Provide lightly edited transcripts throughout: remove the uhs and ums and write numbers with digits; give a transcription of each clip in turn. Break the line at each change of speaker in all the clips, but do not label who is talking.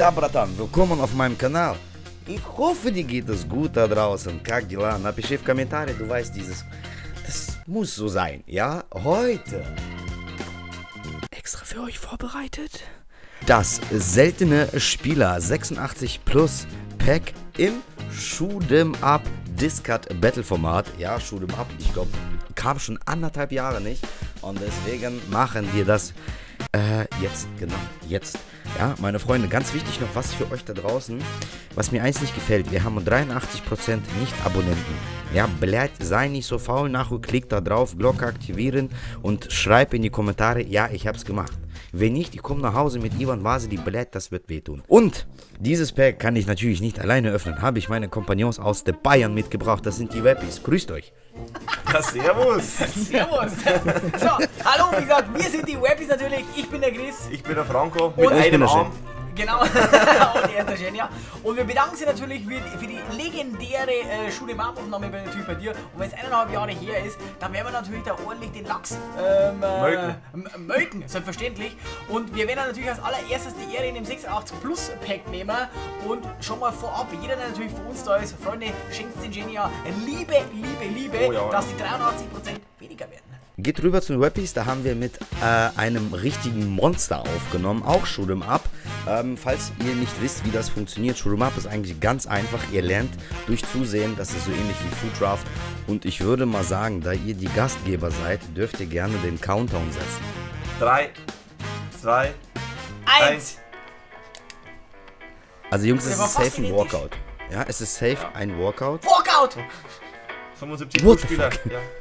Ja, Bratan, willkommen auf meinem Kanal. Ich hoffe, dir geht es gut da draußen. Как дела? Напиши в комментарии, du weißt, das muss so sein, ja? Heute extra für euch vorbereitet. Das seltene Spieler 86 Plus Pack im Shoot'em Up Discard Battle Format. Ja, Shoot'em Up, ich glaube, kam schon 1,5 Jahre nicht. Und deswegen machen wir das jetzt, genau, jetzt. Ja, meine Freunde, ganz wichtig noch was für euch da draußen, was mir eins nicht gefällt. Wir haben 83% Nicht-Abonnenten. Ja, bleibt, sei nicht so faul, nachher klickt da drauf, Glocke aktivieren und schreibt in die Kommentare, ja, ich hab's gemacht. Wenn nicht, ich komme nach Hause mit Ivan Vase, die bläht, das wird wehtun. Und dieses Pack kann ich natürlich nicht alleine öffnen. Habe ich meine Kompagnons aus der Bayern mitgebracht. Das sind die Weppis. Grüßt euch.
Ja, servus.
Servus. So, hallo, wie gesagt, wir sind die Weppis natürlich. Ich bin der Chris.
Ich bin der Franco mit
Und
einem Arm.
Genau, und er ist der Jen, ja. Und wir bedanken uns natürlich für die legendäre Shoot'em-Up-Aufnahme natürlich bei dir. Und wenn es 1,5 Jahre her ist, dann werden wir natürlich da ordentlich den Lachs melken, selbstverständlich. Und wir werden natürlich als allererstes die Ehre in dem 86 Plus Pack nehmen. Und schon mal vorab, jeder, der natürlich für uns da ist, Freunde, schenkt den Jen ja Liebe,
Oh ja,
dass die 83% weniger werden.
Geht rüber zu den Weppis, da haben wir mit einem richtigen Monster aufgenommen, auch Shoot'em Up. Falls ihr nicht wisst, wie das funktioniert, Shoot'em Up ist eigentlich ganz einfach. Ihr lernt durch Zusehen, das ist so ähnlich wie Food Draft. Und ich würde mal sagen, da ihr die Gastgeber seid, dürft ihr gerne den Countdown setzen.
3, 2, 1.
Also Jungs, es
Der war
ist
fast
safe ein
identisch.
Workout. Ja, es ist safe ein Workout.
Walkout!
75
What the
Spieler.
fuck?
Ja.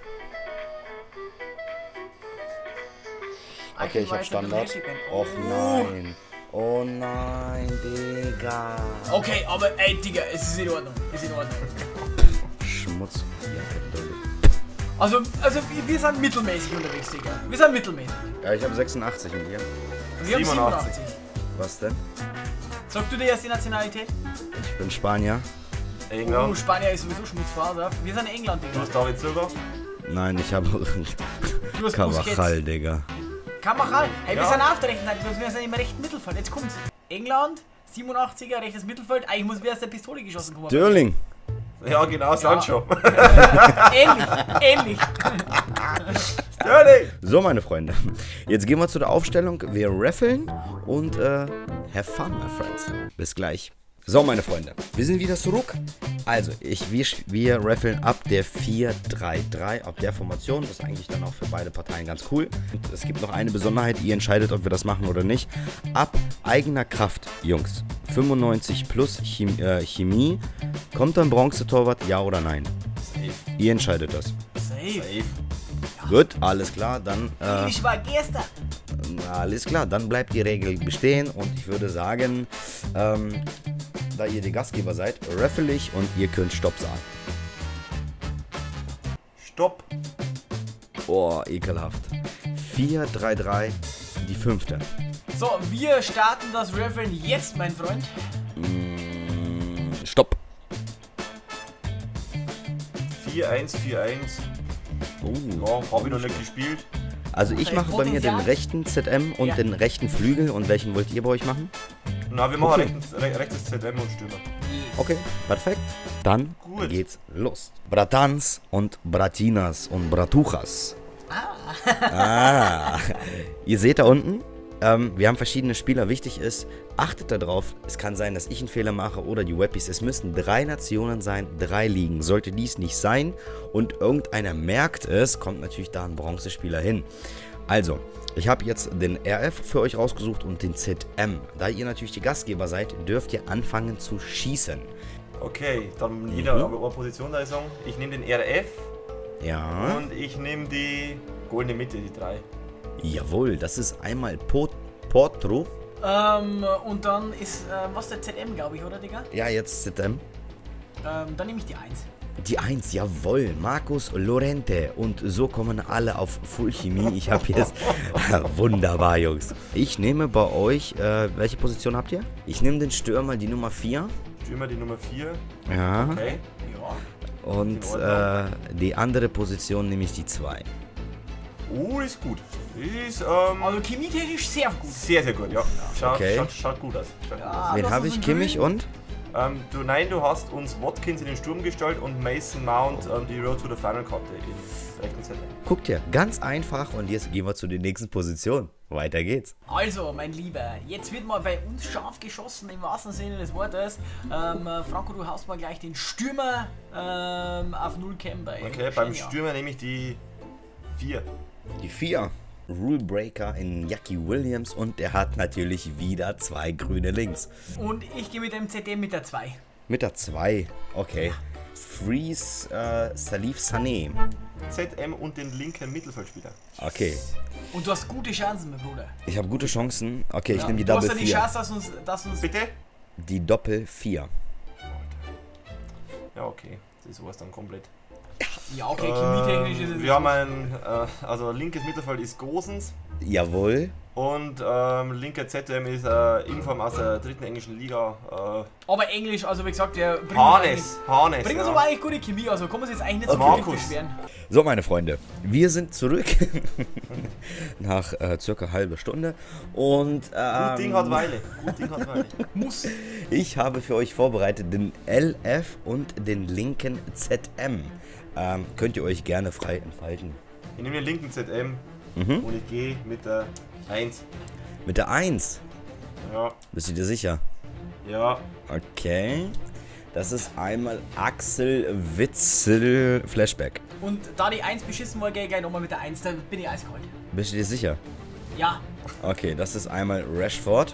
Okay, ich hab Standard. Och nein. Oh nein, Digga.
Okay, aber ey, Digga, es ist in Ordnung. Ist in Ordnung.
Schmutz.
Also wir sind mittelmäßig unterwegs, Digga. Wir sind mittelmäßig.
Ja, ich habe 86 und ihr?
Wir haben
87.
87.
Was denn?
Sagst du dir jetzt die Nationalität?
Ich bin Spanier.
Oh,
England.
Spanier ist sowieso Schmutzfaser. Wir sind England,
Du
Digga.
hast David Silva.
Nein, ich habe
Du hast
Carvajal, Digga.
Kamachal. Hey, wir
Ja.
sind auf der rechten Seite, wir sind im rechten Mittelfeld. Jetzt kommt's. England, 87er, rechtes Mittelfeld. Eigentlich muss wer aus der Pistole geschossen kommen.
Sterling.
Ja, genau, Sancho.
Ähnlich.
Sterling.
So, meine Freunde. Jetzt gehen wir zu der Aufstellung. Wir raffeln und have fun, my friends. Bis gleich. So, meine Freunde, wir sind wieder zurück. Also, wir raffeln ab der 4-3-3, ab der Formation. Das ist eigentlich dann auch für beide Parteien ganz cool. Und es gibt noch eine Besonderheit, ihr entscheidet, ob wir das machen oder nicht. Ab eigener Kraft, Jungs. 95 plus Chemie. Kommt dann Bronzetorwart, ja oder nein?
Safe.
Ihr entscheidet das.
Safe.
Safe.
Gut, alles klar, dann...
Ich war gestern.
Alles klar, dann bleibt die Regel bestehen und ich würde sagen, da ihr die Gastgeber seid, raffle ich und ihr könnt Stopp sagen.
Stopp.
Oh, ekelhaft. 4-3-3, die 5.
So, wir starten das Raffeln jetzt, mein Freund.
Stopp.
4-1, 4-1. Ja, habe ich noch nicht gespielt.
Also ich mache bei mir den
Potenzial.
rechten ZM und
Ja.
den rechten Flügel und welchen wollt ihr bei euch machen?
Na, wir machen
Okay.
rechtes ZM und Stürmer.
Okay, perfekt. Dann
Gut.
geht's los. Bratans und Bratinas und Bratuchas. Ah. Ihr seht da unten, wir haben verschiedene Spieler. Wichtig ist, achtet darauf, es kann sein, dass ich einen Fehler mache oder die Weppis. Es müssen 3 Nationen sein, 3 Ligen. Sollte dies nicht sein und irgendeiner merkt es, kommt natürlich da ein Bronzespieler hin. Also, ich habe jetzt den RF für euch rausgesucht und den ZM. Da ihr natürlich die Gastgeber seid, dürft ihr anfangen zu schießen.
Okay, dann jeder aber eine Position da sagen. Ich nehme den RF
Ja.
und ich nehme die goldene Mitte, die 3.
Jawohl, das ist einmal Portro.
Und dann ist, was der ZM, glaube ich, oder, Digga?
Ja, jetzt ZM.
Dann nehme ich die 1.
Die 1, jawohl, Markus Lorente. Und so kommen alle auf Full Chemie. Ich habe jetzt... Wunderbar, Jungs. Ich nehme bei euch... welche Position habt ihr? Ich nehme den Stürmer, die Nummer 4.
Stürmer die Nummer 4.
Ja.
Okay.
Ja.
Und
In Ordnung.
die andere Position nehme ich die 2.
Oh, ist gut. Ist
Also chemietechnisch sehr gut.
sehr, sehr gut, ja. Schaut,
Okay.
schaut gut aus. Schaut gut aus.
Ja,
Wen
das
habe
ist
ich?
ein
Kimmich
Grün.
und?
Du hast uns Watkins in den Sturm gestellt und Mason Mount die Road to the Final Karte in rechten Zettel.
Guckt ihr, ganz einfach und jetzt gehen wir zu der nächsten Position. Weiter geht's.
Also, mein Lieber, jetzt wird mal bei uns scharf geschossen, im wahrsten Sinne des Wortes. Franco, du haust mal gleich den Stürmer auf 0 Cam bei.
Okay, beim
Shania.
Stürmer nehme ich die 4.
Die 4. Rulebreaker in Jackie Williams und er hat natürlich wieder 2 grüne Links.
Und ich gehe mit dem ZDM mit der 2.
Mit der 2, okay. Freeze Salif Sané.
ZM und den linken Mittelfeldspieler.
Okay,
Und du hast gute Chancen, mein Bruder.
ich habe gute Chancen. Okay, ich nehme die
du hast
Double
ja die
4.
Chance, dass uns
Bitte?
Die Doppel 4.
Ja, okay. Das ist sowas dann komplett.
Ja, okay, chemietechnisch ist es.
Wir haben also linkes Mittelfeld ist Gosens
Jawohl.
und linker ZM ist Inform aus der 3. englischen Liga.
Aber Englisch, also wie gesagt, der bringt
Hannes.
Bringen uns
ja.
aber eigentlich gute Chemie, also kann man sich jetzt eigentlich nicht so
Markus.
viel beschweren.
So, meine Freunde, wir sind zurück nach circa halbe Stunde und
Gut Ding hat Weile. Gut Ding hat Weile.
Muss.
ich habe für euch vorbereitet den LF und den linken ZM. Könnt ihr euch gerne frei entfalten.
Ich nehme den linken ZM und ich gehe mit der 1.
Mit der 1,
Ja,
bist du dir sicher?
ja.
Okay. Das ist einmal Axel Witzel Flashback.
Und da die 1 beschissen war, gehe ich gleich nochmal mit der 1, da bin ich eiskalt.
Bist du dir sicher?
Ja,
Okay, das ist einmal Rashford.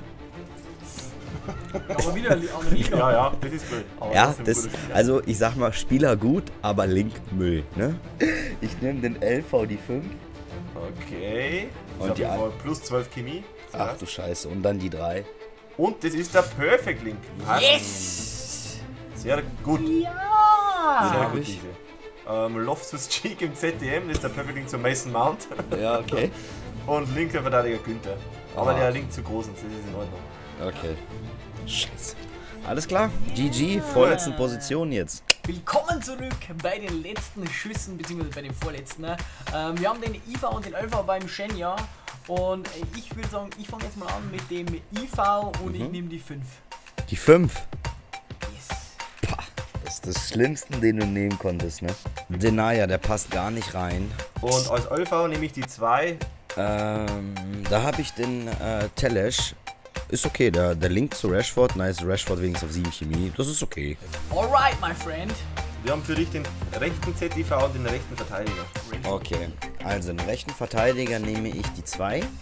aber wieder eine andere Liga.
Ja, das ist gut. Aber
Ja,
ist ein
das,
guter Spieler.
also ich sag mal, Spieler gut, aber Link Müll, ne? Ich nehme den LV die 5.
Okay.
Und
Ich hab
die
auf jeden Fall plus 12 Chemie.
Ach du Scheiße, und dann die 3.
Und das ist der Perfect Link.
Yes!
Sehr gut.
Ja!
Sehr
hab
gut,
ich.
diese. Loftus Cheek im ZDM, das ist der Perfect Link zu Mason Mount.
Ja, okay.
Und linker Verteidiger Günther. Aber
Ah.
der Link zu groß, das ist in Ordnung.
Okay. Scheiße. Alles klar. GG, vorletzten Position jetzt.
Willkommen zurück bei den letzten Schüssen, beziehungsweise bei den vorletzten. Ne? Wir haben den IV und den Alpha beim Shenya. Und ich würde sagen, ich fange jetzt mal an mit dem IV und ich nehme die 5.
Die 5.
Yes.
Das ist das Schlimmste, den du nehmen konntest, ne? Denier, der passt gar nicht rein.
Und als LV nehme ich die 2.
Da habe ich den Telesch. Ist okay, der Link zu Rashford. Nice, Rashford wenigstens auf 7 Chemie. Das ist okay.
Alright, my friend.
Wir haben für dich den rechten ZDV und den rechten Verteidiger.
Okay, also den rechten Verteidiger nehme ich die 2.
Okay.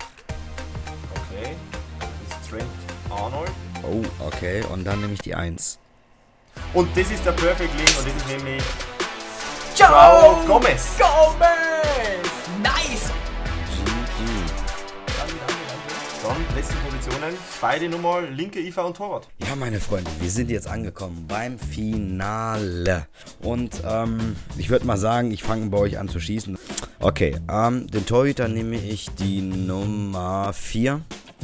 Das ist Trent Arnold.
Oh, okay, und dann nehme ich die 1.
Und das ist der Perfect Link und das ist nämlich
Ciao!
Frau Gomez.
Gomez! Nice!
GG.
Danke.
Dann letzte Positionen. Beide nochmal linke IV und Torwart.
Ja, meine Freunde, wir sind jetzt angekommen beim Finale. Und ich würde mal sagen, ich fange bei euch an zu schießen. Okay, den Torhüter nehme ich die Nummer 4.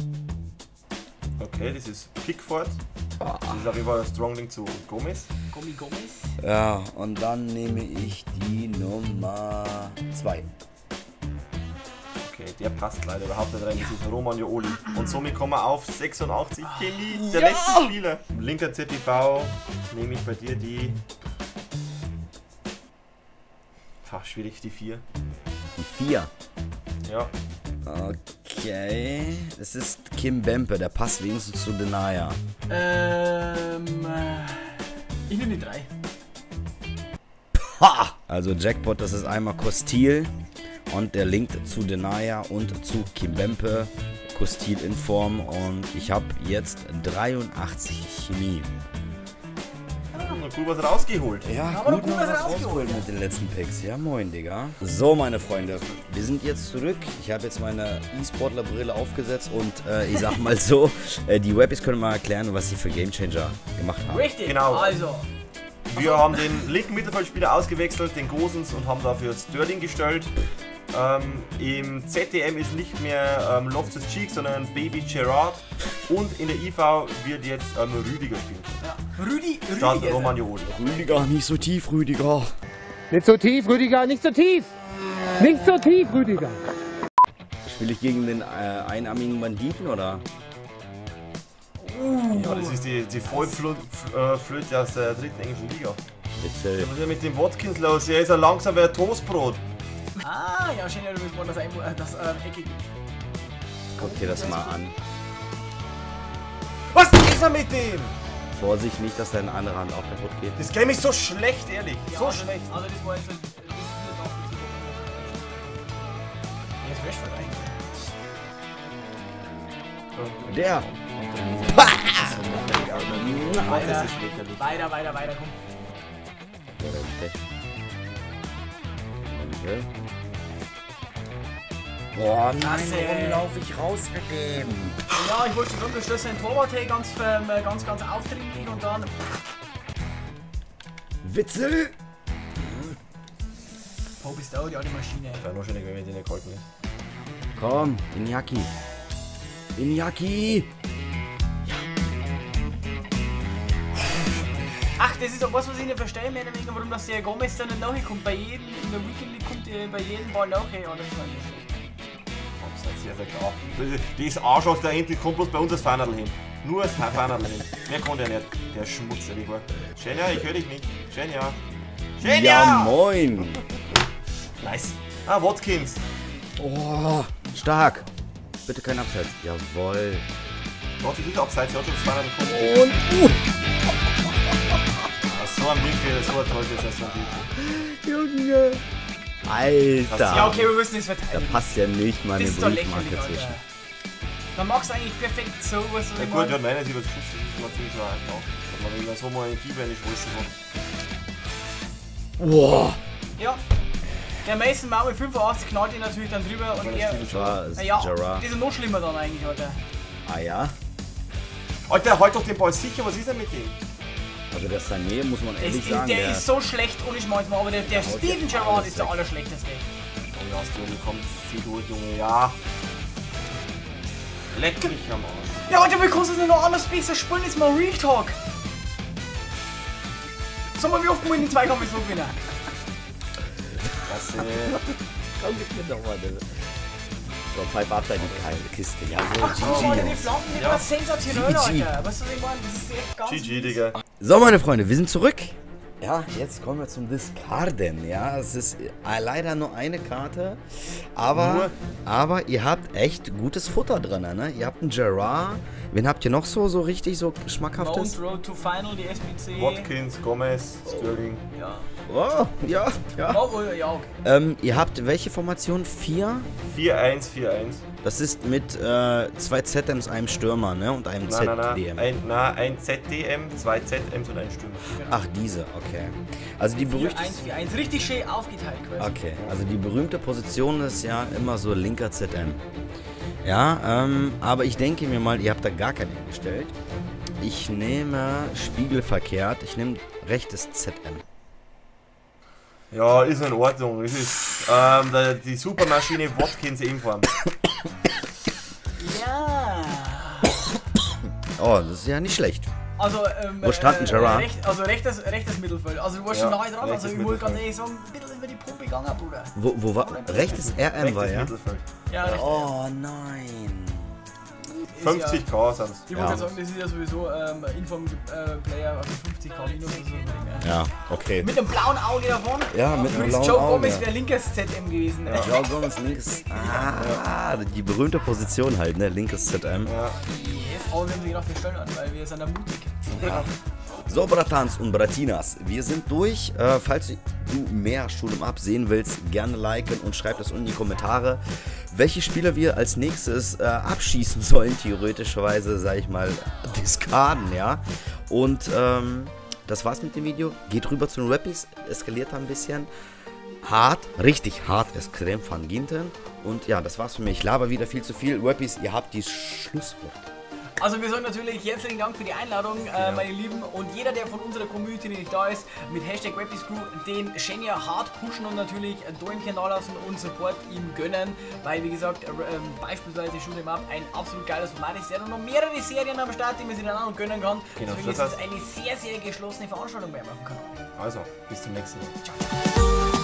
Okay, das ist Pickford. Das ist auf jeden Fall der Strong Link zu Gomez.
Gomez.
Ja, und dann nehme ich die Nummer 2.
Okay, der passt leider überhaupt nicht rein. Das ist Roman Jooli. Und somit kommen wir auf 86 Chemie, der letzte Spieler. Linker ZTV nehme ich bei dir die... schwierig, die 4.
Die 4.
Ja.
Okay, es ist Kim Bempe, der passt wenigstens zu Denier.
Ich nehme die 3.
Ha! Also Jackpot, das ist einmal Kostil und der Link zu Denier und zu Kimbempe. Kostil in Form und ich habe jetzt 83 Chemie.
Gut was rausgeholt.
Ja,
Aber
gut
gut,
noch
was
was
rausgeholt.
rausgeholt mit den letzten Picks. Ja, moin, Digga. So, meine Freunde, wir sind jetzt zurück. Ich habe jetzt meine E-Sportler-Brille aufgesetzt und ich sag mal so, die Webbies können mal erklären, was sie für Gamechanger gemacht haben.
Richtig.
Genau.
Also,
Wir haben den linken Mittelfeldspieler ausgewechselt, den Gosens, und haben dafür Sterling gestellt. Im ZDM ist nicht mehr Loftus Cheek, sondern Baby Gerard. Und in der IV wird jetzt Rüdiger spielen.
ja. Rüdiger.
Statt Roman Jooli.
Rüdiger, nicht so tief, Rüdiger.
Nicht so tief, Rüdiger, nicht so tief! Nicht so tief, Rüdiger!
Spiele ich gegen den einarmigen Banditen oder?
Ja, das ist die Vollflöte aus der dritten englischen Liga.
Witzel.
Was ist denn mit dem Watkins los? Er ist ja langsam wie ein Toastbrot.
Ah, ja, schön, ja, du willst mal das eckige.
Guck dir das mal an.
Was ist er mit dem?
Vorsicht nicht, dass deine andere Hand auch kaputt geht.
Das Game ist so schlecht, ehrlich.
Ja,
So
also,
schlecht.
Also, das war jetzt. Das ist nicht nachvollziehbar. Er ist Rashford eigentlich.
Der!
Weiter, weiter, komm.
Boah, nein,
Klasse.
warum laufe ich raus mit dem?
Ja, ich wollte schon geschlossen ein Torwart hey, ganz aufdringlich und dann.
Witzel!
Wo bist du, die alte Maschine?
Ja, noch schöner, wenn wir den nicht gehalten ist.
Komm, Iñaki. Iñaki!
Ach, das ist auch was ich nicht verstehe, mehr oder weniger, warum das der Gomez dann nicht nachkommt. Bei jedem, in der Weekend League kommt bei jedem Ball nachher. Ja, das war nicht schlecht.
Abseits, sehr, sehr klar. Das Arschloch da hinten kommt bloß bei uns das Fahnerl hin. Nur das Fahnerl hin. Mehr konnte er nicht. Der Schmutz, der war. Schenja, ich höre dich nicht. Schenja.
Ja, moin!
Nice. Ah, Watkins.
Oh, stark! Bitte kein Abseits. Jawohl.
Du hast dich nicht abseits, du hast schon das Fahnerl bekommen.
Und
So ein Winkel, so ein Teufel ist das so ein Winkel.
Junge! Alter!
Ja, okay, wir müssen das
Da
verteidigen.
passt ja nicht mal eine
Das ist doch
Briefmarke
lächerlich,
zwischen.
Alter. Dann machst du eigentlich perfekt so, was du
Ja gut, ja, nein, das ist Schutz, das ist natürlich so einfach. Dass man wenn so mal eine Giebe nicht wissen kann.
Boah!
Ja. Der Mason Mount mit 85 knallt ihn natürlich dann drüber und er.
Das war
Ja,
Gerard.
das ist noch schlimmer dann eigentlich, Alter.
Ah ja?
Alter, halt doch den Ball sicher, was ist denn mit dem?
Also der Sané, muss man ehrlich sagen,
Der ist so schlecht und ich manchmal, aber der
haut
Steven
ja
Gerrard
alles
ist der
weg.
allerschlechteste.
Oh ja, du kommst, zieh durch, Junge, ja. Leck mich am Arsch.
Ja, Alter, wie kannst du denn noch anders besser spielen? Jetzt mal Real Talk. Sag mal, wie oft muss ich den Zweikampf so gewinnen?
Das,
Komm, gib mir doch mal das. So, pfeif ab deine kleine Kiste. Ja,
Ach,
so,
Alter, die
GG.
Flanken, die
Ja.
war sensationell,
GG.
Alter. Weißt du, was ich meine? Das ist echt ganz
GG,
mies.
Digga.
So, meine Freunde, wir sind zurück. Ja, jetzt kommen wir zum Discarden. Ja, es ist leider nur eine Karte, aber ihr habt echt gutes Futter drin, ne? Ihr habt einen Gerard. Wen habt ihr noch so richtig so schmackhaftes?
Mount Road to Final, die SBC.
Watkins, Gomez, Sterling.
Ja.
Oh, ja, ja.
Oh, ja, okay.
Ihr habt welche Formation? 4?
4-1, 4-1.
Das ist mit 2 ZMs, einem Stürmer, ne? Und einem ZDM.
Ein ZDM, 2 ZMs und ein Stürmer.
Ach, diese, okay. Also die berühmte.
4-1-4-1. Richtig schön aufgeteilt quasi.
Okay, also die berühmte Position ist ja immer so linker ZM. Ja, aber ich denke mir mal, ihr habt da gar keinen hingestellt. Ich nehme spiegelverkehrt, ich nehme rechtes ZM.
Ja, ist in Ordnung. Es ist die Supermaschine Watkins ebenfalls.
Ja.
Oh, das ist ja nicht schlecht.
Also,
Wo stand denn Gerrard?
rechtes Mittelfeld. Also, du warst
Ja,
schon nahe dran. Also,
rechtes
ich muss ganz
Mittelfeld.
ehrlich sagen, ein bisschen über die Pumpe gegangen, Bruder.
Wo war. Rechtes RM war,
Rechtes
ja?
Mittelfeld.
Ja, recht.
Oh nein.
50k sind es.
Ich wollte sagen, das ist ja sowieso Inform-Player, also 50k Minus oder so.
Ja, okay.
Mit dem blauen Auge davon.
Ja, mit dem
Übrigens,
blauen
Joe
Auge.
Gomez wäre linkes ZM gewesen.
Joe Gomez linkes. Ah, die berühmte Position halt, ne? Linkes ZM.
Ja.
Yes, aber wir haben sie gedacht, wir stellen an, weil wir sind da mutig.
So, Bratans und Bratinas, wir sind durch. Falls du mehr Schulem Up sehen willst, gerne liken und schreib das unten in die Kommentare, welche Spieler wir als nächstes abschießen sollen, theoretischerweise, sag ich mal, diskarden, ja. Und das war's mit dem Video. Geht rüber zu den Rappies, eskaliert da ein bisschen. Hart, richtig hart, extrem von Ginten. Und ja, das war's für mich. Ich laber wieder viel zu viel. Rappies, ihr habt die Schlusswort.
Also wir sagen natürlich herzlichen Dank für die Einladung, meine Lieben. Und jeder, der von unserer Community nicht da ist, mit Hashtag WebDiscrew den Shenya hart pushen und natürlich ein Däumchen da lassen und Support ihm gönnen. Weil, wie gesagt, beispielsweise Shoot'em Up ein absolut geiles Format ist. Der hat noch mehrere Serien am Start, die man sich dann auch noch gönnen kann.
Genau,
deswegen ist es eine sehr, sehr geschlossene Veranstaltung bei ihm auf dem Kanal.
Also, bis zum nächsten Mal.
Ciao.